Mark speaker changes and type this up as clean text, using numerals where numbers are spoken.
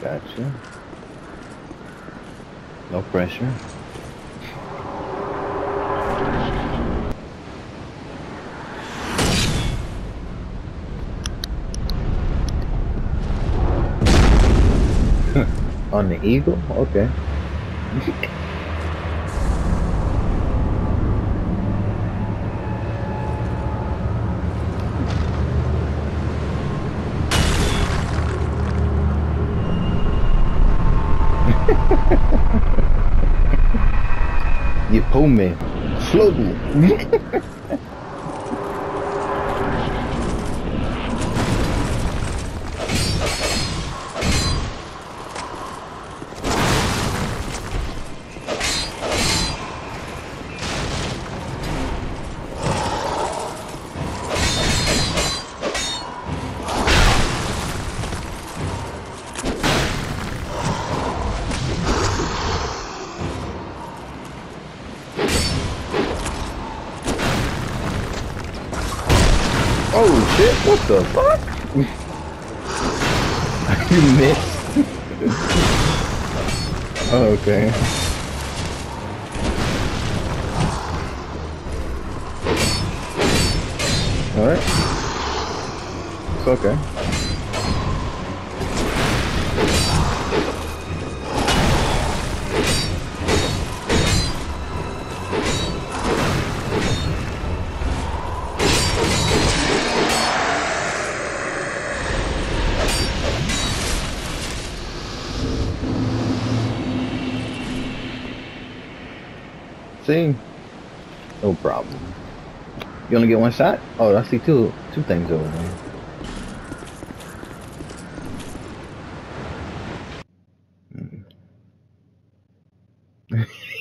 Speaker 1: Gotcha. No pressure. On the Eagle? Okay. You pull me. Float me. Oh shit, what the fuck? You missed. Oh, okay. Alright. It's okay. See? No problem. You only get one shot? Oh, I see two things over there.